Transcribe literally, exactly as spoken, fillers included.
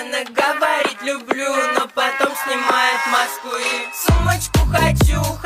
Она говорит люблю, но потом снимает маску и сумочку хочу.